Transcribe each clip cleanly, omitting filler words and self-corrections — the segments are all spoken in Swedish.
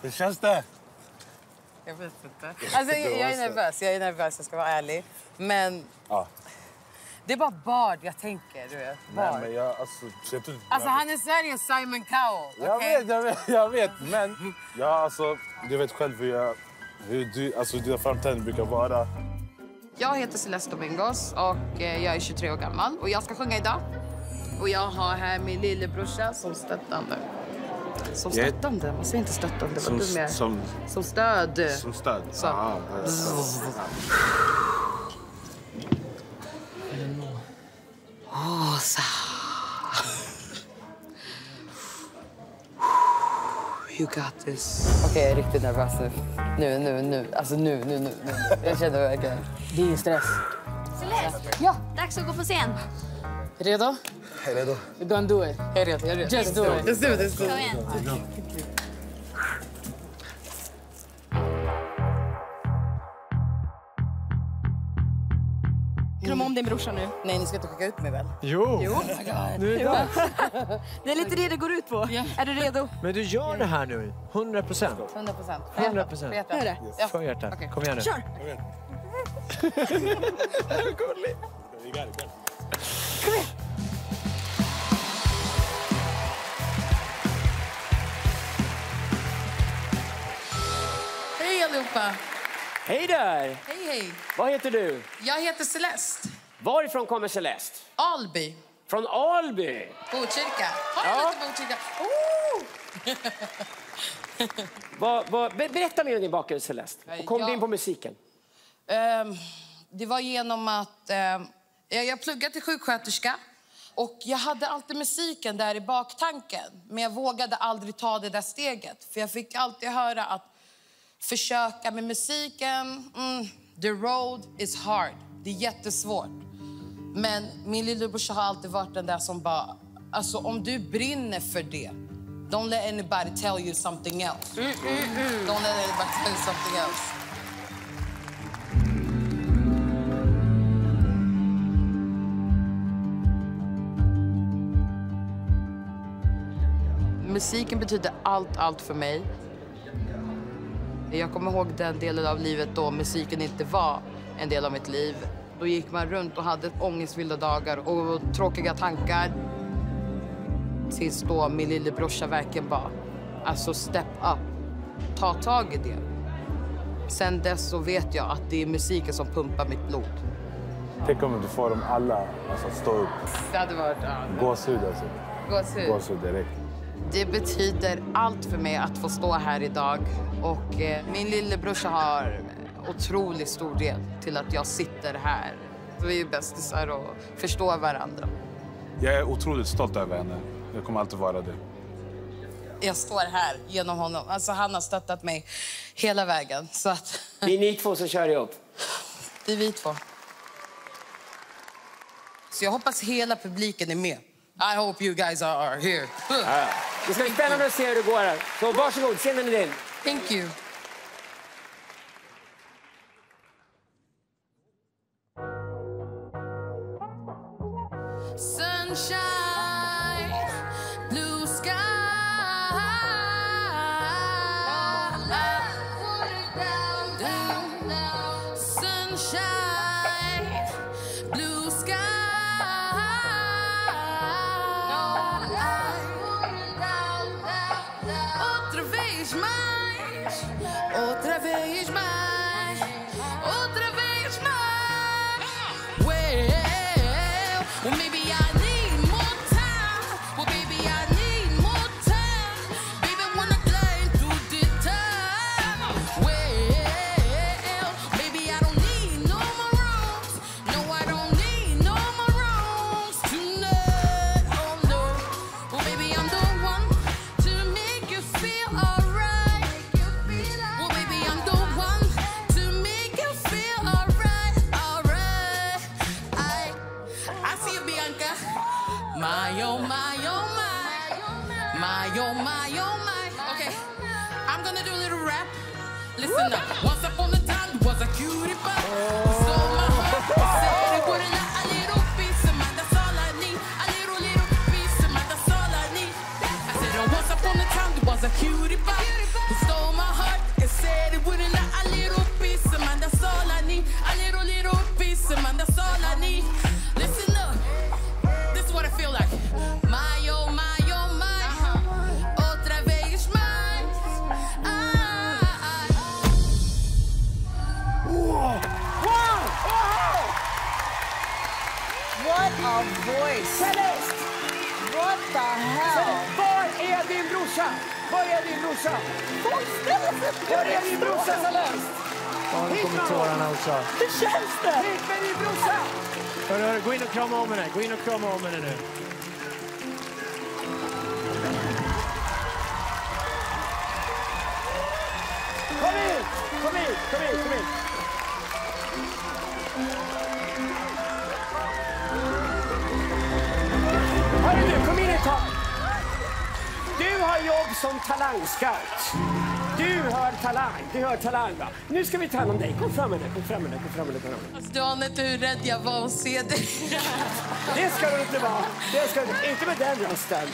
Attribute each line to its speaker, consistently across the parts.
Speaker 1: Hur känns det?
Speaker 2: Jag vet inte. Alltså, jag är nervös, jag ska vara ärlig. Men det är bara Bard jag tänker, du vet. Bard.
Speaker 1: Nej, men jag
Speaker 2: han är Sveriges Simon Cowell. Okay?
Speaker 1: Jag vet. Men du vet själv hur dina framtänder brukar vara.
Speaker 2: Jag heter Celeste Domingos och jag är 23 år gammal. Och jag ska sjunga idag. Och jag har här min lillebrorsa som stöttande. Som stöttande? Man säger inte stöttande. Vad du med? Som stöd.
Speaker 1: Som stöd?
Speaker 2: Så. Så. You got this. Okej, jag är riktigt nervös nu. Nu. Alltså nu. Jag känner verkligen. Det är stress.
Speaker 3: Celeste,
Speaker 2: ja.
Speaker 3: Dags att gå på scen.
Speaker 2: Redo?
Speaker 1: Jag är redo.
Speaker 2: We're gonna do it. Jag är redo. Just do it. Let's do it.
Speaker 3: Kom igen. Krama om din brorsa nu.
Speaker 2: Nej, ni ska inte skicka ut mig väl?
Speaker 4: Jo. Nu är det.
Speaker 3: Det är lite det det går ut på. Yeah. Är du redo?
Speaker 4: Men du gör det här nu. 100%. 100%.
Speaker 3: Hör det?
Speaker 2: Ja.
Speaker 4: För hjärtat.
Speaker 2: Okay.
Speaker 4: Kom igen nu.
Speaker 3: Kör!
Speaker 4: Gullig.
Speaker 3: Kom igen!
Speaker 2: Hej allihopa!
Speaker 5: Hej där!
Speaker 2: Hej.
Speaker 5: Vad heter du?
Speaker 2: Jag heter Celeste.
Speaker 5: Varifrån kommer Celeste?
Speaker 2: Alby.
Speaker 5: Från Alby?
Speaker 2: Botkyrka. Har du lite Botkyrka?
Speaker 5: Berätta mer om din bakgrund, Celeste. Och kom du in på musiken?
Speaker 2: Det var genom att jag pluggade till sjuksköterska. Och jag hade alltid musiken där i baktanken. Men jag vågade aldrig ta det där steget. För jag fick alltid höra att försöka med musiken, the road is hard. Det är jättesvårt. Men min lillebrorsa har alltid varit den där som bara, alltså om du brinner för det, don't let anybody tell you something else. Don't let anybody tell you something else. Musiken betyder allt för mig. Jag kommer ihåg den delen av livet då musiken inte var en del av mitt liv. Då gick man runt och hade ångestfyllda dagar och tråkiga tankar. Tills då min lillebrorsa verkligen bara, alltså step up, ta tag i det. Sen dess så vet jag att det är musiken som pumpar mitt blod.
Speaker 1: Tänk om du får dem alla stå upp.
Speaker 2: Det hade varit...
Speaker 1: Gåshud alltså. Gåshud direkt.
Speaker 2: Det betyder allt för mig att få stå här idag. Och min lillebrorsa har otroligt stor del till att jag sitter här. Vi är bästisar och förstår varandra.
Speaker 1: Jag är otroligt stolt över henne. Jag kommer alltid vara det.
Speaker 2: Jag står här genom honom. Alltså han har stöttat mig hela vägen. Så att...
Speaker 5: Det är ni två som kör ihop.
Speaker 2: Det är vi två. Så jag hoppas hela publiken är med. I hope you guys are here.
Speaker 5: Det ska bli spännande att se hur det går här. Så varsågod, scenen är din.
Speaker 2: Thank you. Sunshine, blue sky. Sunshine, blue sky. Outra vez mais, outra vez mais. Well, maybe I need more time. Well, baby, I need more time. Baby, wanna climb through the time. Well, maybe I don't need no more rooms. No, I don't need no more rooms tonight. Oh no, well, baby, I'm the one to make you feel alright. My, oh, my, oh, my. My, oh, my, oh, my. Okay, I'm gonna do a little rap. Listen up. Once upon a time, there was a cutie pie. Stole my heart. Said it wouldn't let a little piece of mine. That's all I need. A little piece of mine. That's all I need. I said, once upon a time, there was a cutie pie. Who stole my
Speaker 5: brorsa! Var är din brorsa som läst?
Speaker 4: Ja, nu kommer tårarna också.
Speaker 5: Hur känns det? Hit med din brorsa!
Speaker 4: Hörru, gå in och krama om henne. Gå in och krama om henne nu.
Speaker 5: Kom hit! Kom hit! Kom hit! Kom hit! Hörru du, kom in ett tag. Du har jobb som talangscout. Du har talang, va? Nu ska vi ta hand om dig. Kom fram med dig, kom fram med dig.
Speaker 2: Alltså, du anar inte hur rädd jag var att se dig.
Speaker 5: Det ska du inte vara. Det ska du inte med den rösten.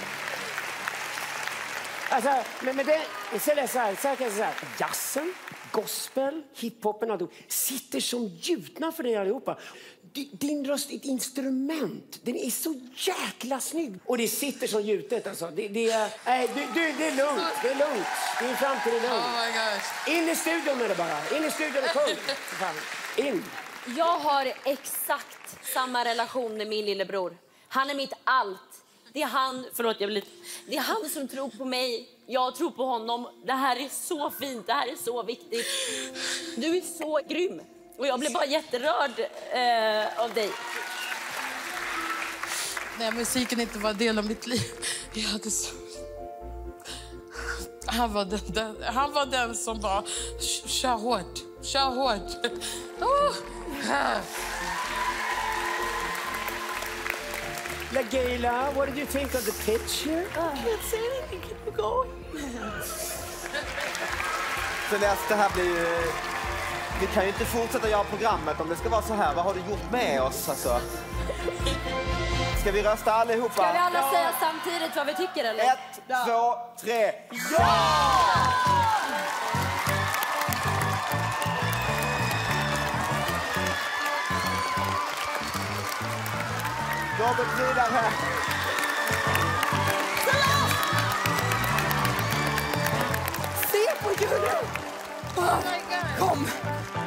Speaker 5: Alltså, men med det, så kan jag säga, jazzen, gospel, hiphopen, allt sitter som gjutna för dig allihopa. Din röst är ett instrument. Den är så jäkla snygg. Och det sitter som gjutet alltså. Det är lugnt. Det är lugnt. Din framtid är lugnt.
Speaker 2: Oh my gosh.
Speaker 5: In i studion med det bara. In i studion och kung. In.
Speaker 6: Jag har exakt samma relation med min lillebror. Han är mitt allt. Det är han, det är han som tror på mig. Jag tror på honom. Det här är så fint. Det här är så viktigt. Du är så grym. Och jag blev bara jätterörd av dig.
Speaker 2: Nej, musiken inte var en del av mitt liv. Jag hade så... Han var den som bara, kör hårt.
Speaker 5: LaGaylia, what did you think of the pitch here?
Speaker 6: I can't say anything. Keep going.
Speaker 7: Celeste, det här blir ju... Vi kan ju inte fortsätta göra programmet om det ska vara så här. Vad har du gjort med oss alltså? Ska vi rösta allihopa?
Speaker 6: Ska vi alla säga samtidigt vad vi tycker eller?
Speaker 7: 1, 2, 3. Ja! Då går vi vidare.
Speaker 6: Se på Julia!
Speaker 2: Oh my God.
Speaker 6: Kom!